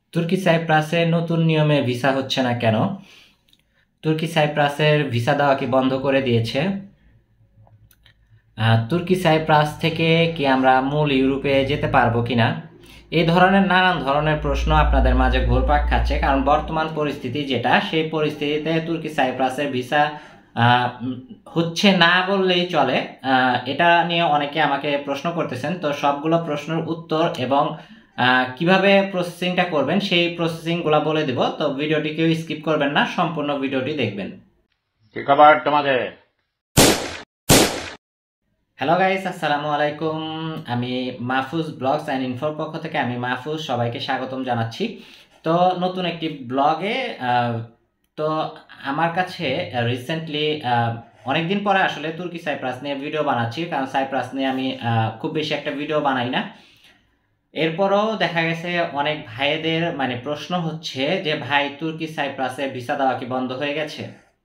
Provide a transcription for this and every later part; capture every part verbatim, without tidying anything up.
তুর্কি সাইপ্রাসে নতুন নিয়মে ভিসা হচ্ছে না কেন? তুর্কি সাইপ্রাসের ভিসা দেওয়া কি বন্ধ করে দিয়েছে? আহ, তুর্কি সাইপ্রাস থেকে কি আমরা মূল ইউরোপে যেতে পারবো কিনা, এই ধরনের নানান ধরনের প্রশ্ন আপনাদের মাঝে ঘুরপাক খাচ্ছে। কারণ বর্তমান পরিস্থিতি যেটা, সেই পরিস্থিতিতে তুর্কি সাইপ্রাসের ভিসা আহ, উম, হচ্ছে না বললেই চলে। আহ, এটা নিয়ে অনেকে আমাকে প্রশ্ন করতেছেন, তো সবগুলো প্রশ্নের উত্তর এবং আহ, কিভাবে প্রসেসিংটা করবেন সেই প্রসেসিংগুলো বলে দিব। তো ভিডিওটি কেউ স্কিপ করবেন না, সম্পূর্ণ ভিডিওটি দেখবেন। কি খবর তোমাদের? হ্যালো গাইস, আসসালামু আলাইকুম। আমি মাহফুজ ব্লগস অ্যান্ড ইনফোর পক্ষ থেকে আমি মাহফুজ সবাইকে স্বাগতম জানাচ্ছি। তো নতুন একটি ব্লগে, তো আমার কাছে রিসেন্টলি অনেকদিন পরে আসলে তুর্কি সাইপ্রাস নিয়ে ভিডিও বানাচ্ছি, কারণ সাইপ্রাস নিয়ে আমি আহ, খুব বেশি একটা ভিডিও বানাই না। এরপরও দেখা গেছে অনেক ভাইদের মানে প্রশ্ন হচ্ছে যে ভাই, তুর্কি সাইপ্রাসে ভিসা দেওয়া কি বন্ধ হয়ে গেছে,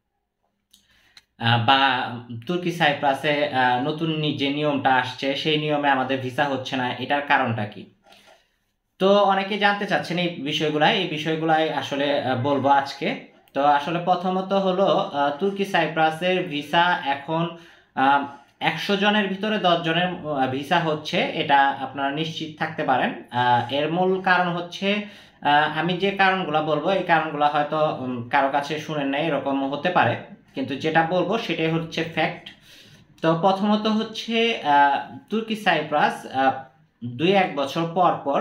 আহ, বা তুর্কি সাইপ্রাসে আহ, নতুন নি- যে নিয়মটা আসছে সেই নিয়মে আমাদের ভিসা হচ্ছে না, এটার কারণটা কি? তো অনেকে জানতে চাচ্ছেন এই বিষয়গুলাই এই বিষয়গুলাই আসলে আহ, বলবো আজকে। তো আসলে প্রথমত হলো, আহ, তুর্কি সাইপ্রাসের ভিসা এখন আহ, একশো জনের ভিতরে দশ জনের ভিসা হচ্ছে, এটা আপনারা নিশ্চিত থাকতে পারেন। আহ, এর মূল কারণ হচ্ছে, আহ, আমি যে কারণগুলো বলবো এই কারণগুলো হয়তো উম, কারো কাছে শুনেন নাই, এরকম হতে পারে, কিন্তু যেটা বলবো সেটাই হচ্ছে ফ্যাক্ট। তো প্রথমত হচ্ছে, আহ, তুর্কি সাইপ্রাস আহ, দুই এক বছর পর পর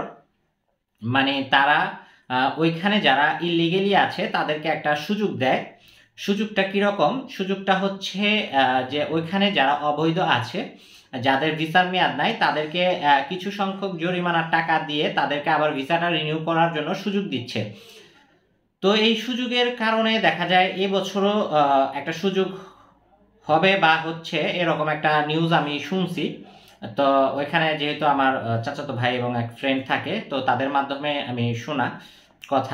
মানে তারা আহ, ওইখানে যারা ইলিগেলি আছে তাদেরকে একটা সুযোগ দেয়। সুযোগটা কিরকম? সুযোগটা হচ্ছে আহ, যে ওইখানে যারা অবৈধ আছে, যাদের ভিসার মেয়াদ নাই, তাদেরকে আহ, কিছু সংখ্যক জরিমানার টাকা দিয়ে তাদেরকে আবার ভিসাটা রিনিউ করার জন্য সুযোগ দিচ্ছে। তো এই সুযোগের কারণে দেখা যায় এবছরও আহ, একটা সুযোগ হবে বা হচ্ছে, এরকম একটা নিউজ আমি শুনছি। তো ওইখানে যেহেতু আমার আহ, চাচাতো ভাই এবং এক ফ্রেন্ড থাকে, তো তাদের মাধ্যমে আমি শোনা কথা।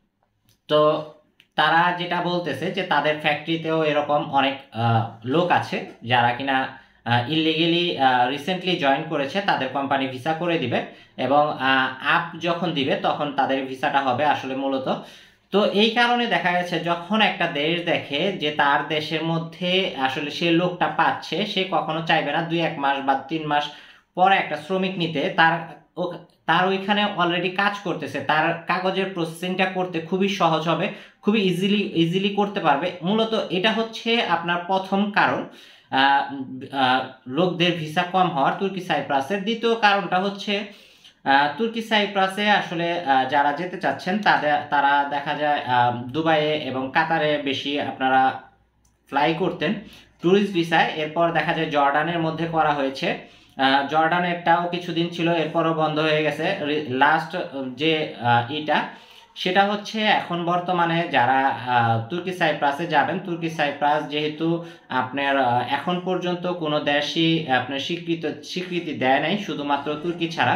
তো তারা যেটা বলতেছে যে তাদের ফ্যাক্টরিতেও এরকম অনেক আহ, লোক আছে যারা কিনা ইলিগেলি রিসেন্টলি জয়েন করেছে, তাদের কোম্পানি ভিসা করে দিবে এবং আপ যখন দিবে তখন তাদের ভিসাটা হবে আসলে মূলত। তো এই কারণে দেখা গেছে যখন একটা দেশ দেখে যে তার দেশের মধ্যে আসলে সে লোকটা পাচ্ছে, সে কখনো চাইবে না দুই এক মাস বা তিন মাস পরে একটা শ্রমিক নিতে। তার ও- তার ওইখানে অলরেডি কাজ করতেছে, তার কাগজের প্রসেসিংটা করতে খুবই সহজ হবে, খুবই ইজিলি ইজিলি করতে পারবে। মূলত এটা হচ্ছে আপনার প্রথম কারণ, আহ, আহ, লোকদের ভিসা কম হওয়ার তুর্কি সাইপ্রাসের। দ্বিতীয় কারণটা হচ্ছে, আহ, তুর্কি সাইপ্রাসে আসলে আহ, যারা যেতে চাচ্ছেন তাদের তারা দেখা যায় আহ, দুবাইয়ে এবং কাতারে বেশি আপনারা ফ্লাই করতেন ট্যুরিস্ট ভিসায়। এরপর দেখা যায় জর্ডানের মধ্যে করা হয়েছে। আহ, জর্ডানেরটাও কিছুদিন ছিল, এরপরও বন্ধ হয়ে গেছে। লাস্ট যে আহ, ইটা সেটা হচ্ছে এখন বর্তমানে যারা আহ, তুর্কি সাইপ্রাসে যাবেন, তুর্কি সাইপ্রাস যেহেতু আপনার আহ, এখন পর্যন্ত কোনো দেশই আপনার স্বীকৃত স্বীকৃতি দেয় নাই, শুধুমাত্র তুর্কি ছাড়া।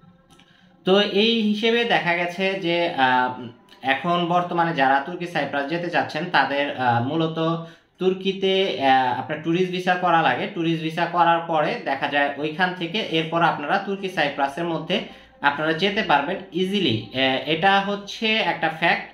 তো এই হিসেবে দেখা গেছে যে আহ, এখন বর্তমানে যারা তুর্কি সাইপ্রাস যেতে চাচ্ছেন তাদের আহ, মূলত তুর্কিতে আহ, আপনার ট্যুরিস্ট ভিসা করা লাগে। ট্যুরিস্ট ভিসা করার পরে দেখা যায় ওইখান থেকে এরপর আপনারা তুর্কি সাইপ্রাসের মধ্যে আপনারা যেতে পারবেন ইজিলি। এটা হচ্ছে একটা ফ্যাক্ট।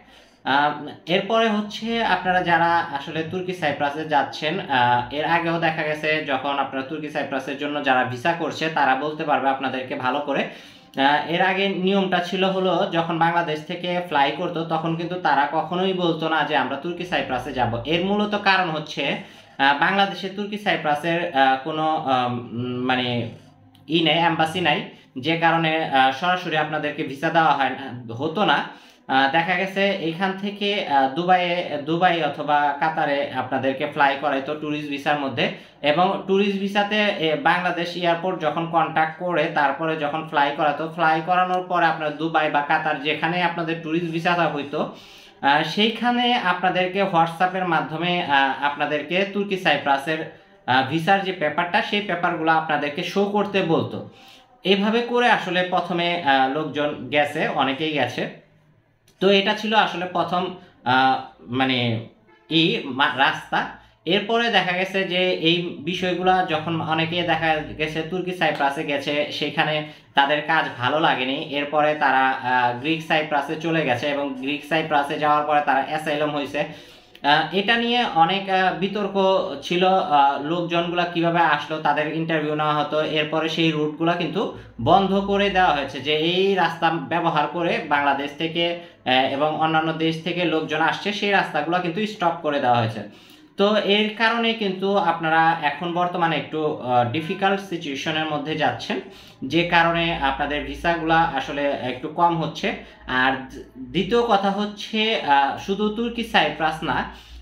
এরপরে হচ্ছে আপনারা যারা আসলে তুর্কি সাইপ্রাসে যাচ্ছেন, আহ, এর আগেও দেখা গেছে যখন আপনারা তুর্কি সাইপ্রাসের জন্য যারা ভিসা করছে তারা বলতে পারবে আপনাদেরকে ভালো করে। আহ, এর আগে নিয়মটা ছিল হলো, যখন বাংলাদেশ থেকে ফ্লাই করতো তখন কিন্তু তারা কখনোই বলতো না যে আমরা তুর্কি সাইপ্রাসে যাব। এর মূলত কারণ হচ্ছে, আহ, বাংলাদেশে তুর্কি সাইপ্রাসের আহ, কোনো আম, উম, মানে ই নেই, অ্যাম্বাসি নাই, যে কারণে আহ, সরাসরি আপনাদেরকে ভিসা দেওয়া হয় না, হতো না। আহ, দেখা গেছে এইখান থেকে আহ, দুবাইয়ে দুবাই অথবা কাতারে আপনাদেরকে ফ্লাই করাইতো ট্যুরিস্ট ভিসার মধ্যে। এবং ট্যুরিস্ট ভিসাতে এ, বাংলাদেশ এয়ারপোর্ট যখন কন্ট্যাক্ট করে তারপরে যখন ফ্লাই করাতো, ফ্লাই করানোর পরে আপনার দুবাই বা কাতার যেখানে আপনাদের ট্যুরিস্ট ভিসাটা হইতো, আহ, সেইখানে আপনাদেরকে হোয়াটসঅ্যাপের মাধ্যমে আহ, আপনাদেরকে তুর্কি সাইপ্রাসের আহ, ভিসার যে পেপারটা সেই পেপারগুলো আপনাদেরকে শো করতে বলতো। এইভাবে করে আসলে প্রথমে আহ, লোকজন গেছে, অনেকেই গেছে। তো এটা ছিল আসলে প্রথম আহ, মানে ই মা- রাস্তা। এরপরে দেখা গেছে যে এই বিষয়গুলা যখন অনেকে দেখা গেছে তুর্কি সাইপ্রাসে গেছে, সেখানে তাদের কাজ ভালো লাগেনি, এরপরে তারা গ্রিক সাইপ্রাসে চলে গেছে এবং গ্রিক সাইপ্রাসে যাওয়ার পরে তারা অ্যাসাইলাম হয়েছে। এটা নিয়ে অনেক বিতর্ক ছিল, লোকজনগুলা কিভাবে আসলো, তাদের ইন্টারভিউ নেওয়া হতো, এরপরে সেই রুটগুলো কিন্তু বন্ধ করে দেওয়া হয়েছে, যে এই রাস্তা ব্যবহার করে বাংলাদেশ থেকে এবং অন্যান্য দেশ থেকে লোকজন আসছে, সেই রাস্তাগুলো কিন্তু স্টপ করে দেওয়া হয়েছে। তো এর কারণে কিন্তু আপনারা এখন বর্তমানে একটু ডিফিকাল্ট সিচুয়েশনের মধ্যে যাচ্ছেন, যে কারণে আপনাদের ভিসাগুলা আসলে একটু কম হচ্ছে। আর দ্বিতীয় কথা হচ্ছে, শুধু তুর্কি সাইপ্রাস না,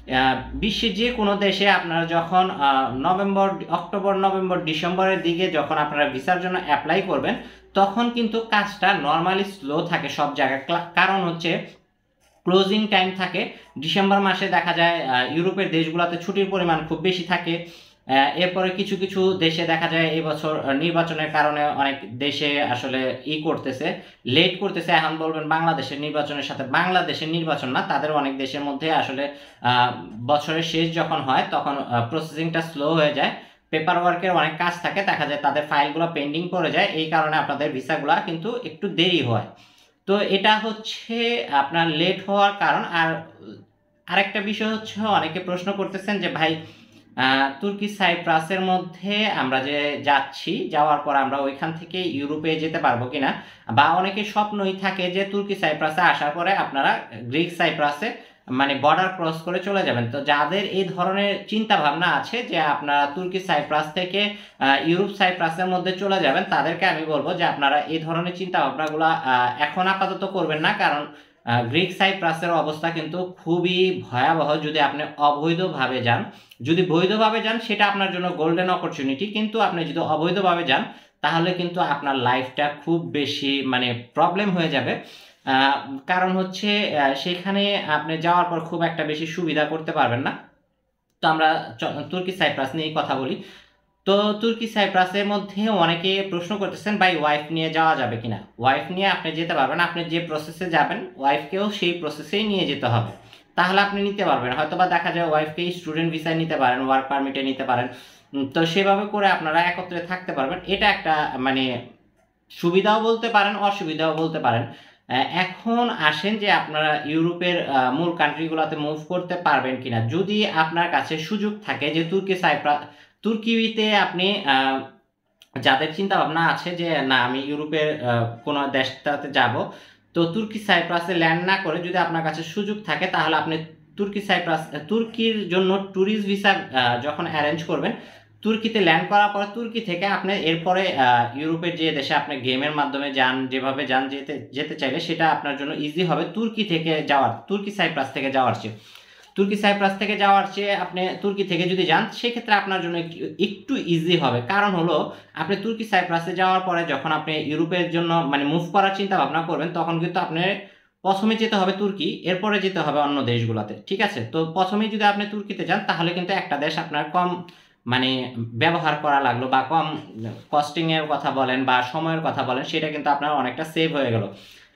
বিশ্বের যে কোনো দেশে আপনারা যখন নভেম্বর অক্টোবর নভেম্বর ডিসেম্বরের দিকে যখন আপনারা ভিসার জন্য অ্যাপ্লাই করবেন, তখন কিন্তু কাজটা নর্মালি স্লো থাকে সব জায়গায়। কারণ হচ্ছে ক্লোজিং টাইম থাকে, ডিসেম্বর মাসে দেখা যায় ইউরোপের দেশগুলোতে ছুটির পরিমাণ খুব বেশি থাকে। এরপরে কিছু কিছু দেশে দেখা যায় এবছর নির্বাচনের কারণে অনেক দেশে আসলে ই করতেছে, লেট করতেছে। এখন বলবেন বাংলাদেশের নির্বাচনের সাথে, বাংলাদেশের নির্বাচন না, তাদের অনেক দেশের মধ্যে আসলে বছরের শেষ যখন হয় তখন প্রসেসিংটা স্লো হয়ে যায়, পেপার ওয়ার্কের অনেক কাজ থাকে, দেখা যায় তাদের ফাইলগুলো পেন্ডিং পড়ে যায়, এই কারণে আপনাদের ভিসাগুলো কিন্তু একটু দেরি হয়। তো এটা হচ্ছে আপনার লেট হওয়ার কারণ। আর আরেকটা বিষয় হচ্ছে, অনেকে প্রশ্ন করতেছেন যে ভাই তুর্কি সাইপ্রাসের মধ্যে আমরা যে যাচ্ছি, যাওয়ার পর আমরা ওইখান থেকে ইউরোপে যেতে পারবো কিনা, বা অনেকে স্বপ্নই থাকে যে তুর্কি সাইপ্রাসে আসার পরে আপনারা গ্রিক সাইপ্রাসে মানে বর্ডার ক্রস করে চলে যাবেন। তো যাদের এই ধরনের চিন্তা ভাবনা আছে যে আপনারা তুর্কি সাইপ্রাস থেকে ইউরোপ সাইপ্রাসের মধ্যে চলে যাবেন, তাদেরকে আমি বলবো যে আপনারা এই ধরনের চিন্তা ভাবনাগুলো এখন আপাতত করবেন না, কারণ গ্রিক সাইপ্রাসের অবস্থা কিন্তু খুবই ভয়াবহ যদি আপনি অবৈধভাবে যান। যদি বৈধভাবে যান সেটা আপনার জন্য গোল্ডেন অপরচুনিটি, কিন্তু আপনি যদি অবৈধভাবে যান তাহলে কিন্তু আপনার লাইফটা খুব বেশি মানে প্রবলেম হয়ে যাবে। কারণ হচ্ছে সেখানে আপনি যাওয়ার পর খুব একটা বেশি সুবিধা করতে পারবেন না। তো আমরা তুর্কি সাইপ্রাস নিয়েই কথা বলি। তো তুর্কি সাইপ্রাসের মধ্যে অনেকে প্রশ্ন করতেছেন ভাই ওয়াইফ নিয়ে যাওয়া যাবে কিনা। ওয়াইফ নিয়ে আপনি যেতে পারবেন, আপনি যে প্রসেসে যাবেন ওয়াইফকেও সেই প্রসেসেই নিয়ে যেতে হবে, তাহলে আপনি নিতে পারবেন। হয়তো বা দেখা যায় ওয়াইফকে স্টুডেন্ট ভিসায় নিতে পারেন, ওয়ার্ক পারমিটে নিতে পারেন। তো সেভাবে করে আপনারা একত্রে থাকতে পারবেন। এটা একটা মানে সুবিধাও বলতে পারেন, অসুবিধাও বলতে পারেন। এখন আসেন যে আপনারা ইউরোপের মূল কান্ট্রিগুলোতে মুভ করতে পারবেন কিনা। যদি আপনার কাছে সুযোগ থাকে যে তুর্কি সাইপ্রাস তুর্কিতে আপনি যাদের চিন্তা ভাবনা আছে যে না আমি ইউরোপের কোনো দেশটাতে যাব, তো তুর্কি সাইপ্রাসে ল্যান্ড না করে যদি আপনার কাছে সুযোগ থাকে তাহলে আপনি তুর্কি সাইপ্রাস তুর্কির জন্য ট্যুরিস্ট ভিসা যখন অ্যারেঞ্জ করবেন, তুর্কিতে ল্যান্ড করার পর তুর্কি থেকে আপনি এরপরে ইউরোপের যে দেশে আপনি গেমের মাধ্যমে যান, যেভাবে যান যেতে যেতে চাইলে সেটা আপনার জন্য ইজি হবে তুর্কি থেকে যাওয়ার, তুর্কি সাইপ্রাস থেকে যাওয়ার চেয়ে। তুর্কি সাইপ্রাস থেকে যাওয়ার চেয়ে আপনি তুর্কি থেকে যদি যান সেক্ষেত্রে আপনার জন্য একটু ইজি হবে। কারণ হলো আপনি তুর্কি সাইপ্রাসে যাওয়ার পরে যখন আপনি ইউরোপের জন্য মানে মুভ করার চিন্তা ভাবনা করবেন, তখন কিন্তু আপনি প্রথমে যেতে হবে তুর্কি, এরপরে যেতে হবে অন্য দেশগুলোতে, ঠিক আছে। তো প্রথমে যদি আপনি তুর্কিতে যান তাহলে কিন্তু একটা দেশ আপনার কম মানে ব্যবহার করা লাগলো, বা কম কস্টিং এর কথা বলেন বা সময়ের কথা বলেন, সেটা কিন্তু আপনার অনেকটা সেভ হয়ে গেল।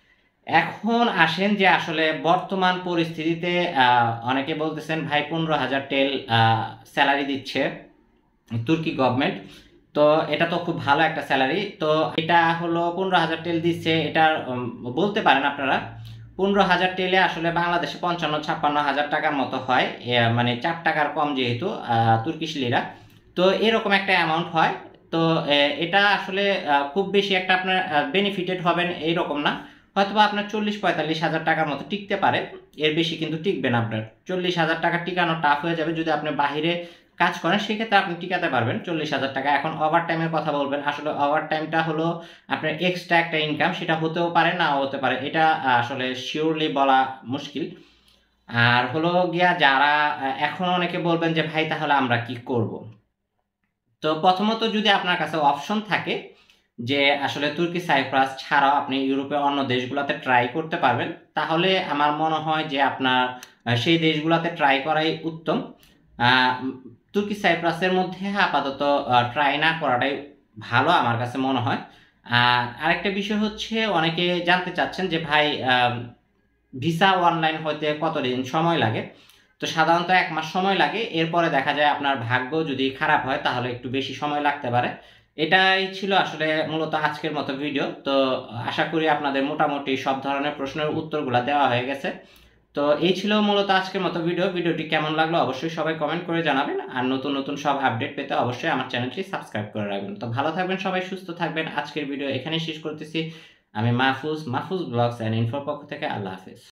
এখন আসেন যে আসলে বর্তমান পরিস্থিতিতে অনেকে বলতেছেন ভাই পনেরো হাজার টেল স্যালারি দিচ্ছে তুর্কি গভর্নমেন্ট, তো এটা তো খুব ভালো একটা স্যালারি। তো এটা হলো পনেরো হাজার টেল দিচ্ছে, এটা বলতে পারেন আপনারা পনেরো হাজার টেলে আসলে বাংলাদেশে পঞ্চান্ন ছাপ্পান্ন হাজার টাকার মতো হয়, মানে চার টাকার কম যেহেতু তুর্কিশ লিরা, তো এরকম একটা অ্যামাউন্ট হয়। তো এটা আসলে খুব বেশি একটা আপনার বেনিফিটেড হবেন এইরকম না, হয়তোবা আপনার চল্লিশ পঁয়তাল্লিশ হাজার টাকার মতো টিকতে পারে, এর বেশি কিন্তু টিকবে না। আপনার চল্লিশ হাজার টাকা টিকানো টাফ হয়ে যাবে। যদি আপনি বাহিরে কাজ করেন সেক্ষেত্রে আপনি টিকাতে পারবেন চল্লিশ হাজার টাকা। এখন ওভার টাইমের কথা বলবেন, আসলে ওভার টাইমটা হলো আপনার এক্সট্রা একটা ইনকাম, সেটা হতেও পারে নাও হতে পারে, এটা আসলে শিওরলি বলা মুশকিল। আর হলো গিয়া যারা এখন অনেকে বলবেন যে ভাই তাহলে আমরা কি করব। তো প্রথমত যদি আপনার কাছে অপশন থাকে যে আসলে তুর্কি সাইপ্রাস ছাড়াও আপনি ইউরোপের অন্য দেশগুলোতে ট্রাই করতে পারবেন, তাহলে আমার মনে হয় যে আপনার সেই দেশগুলোতে ট্রাই করাই উত্তম। তুর্কি সাইপ্রাসের মধ্যে আপাতত ট্রাই না করাটাই ভালো আমার কাছে মনে হয়। আর আরেকটা বিষয় হচ্ছে অনেকে জানতে চাচ্ছেন যে ভাই ভিসা অনলাইন হইতে কতদিন সময় লাগে। তো সাধারণত এক মাস সময় লাগে। এরপরে দেখা যায় আপনার ভাগ্য যদি খারাপ হয় তাহলে একটু বেশি সময় লাগতে পারে। এটাই ছিল আসলে মূলত আজকের মতো ভিডিও। তো আশা করি আপনাদের মোটামুটি সব ধরনের প্রশ্নের উত্তরগুলা দেওয়া হয়ে গেছে। তো এই ছিল মূলত আজকের মতো ভিডিও। ভিডিওটি কেমন লাগলো অবশ্যই সবাই কমেন্ট করে জানাবেন। আর নতুন নতুন সব আপডেট পেতে অবশ্যই আমার চ্যানেলটি সাবস্ক্রাইব করে রাখবেন। তো ভালো থাকবেন সবাই, সুস্থ থাকবেন। আজকের ভিডিও এখানেই শেষ করতেছি। আমি মাহফুজ, মাহফুজ ব্লগস অ্যান্ড ইনফোর পক্ষ থেকে। আল্লাহ হাফেজ।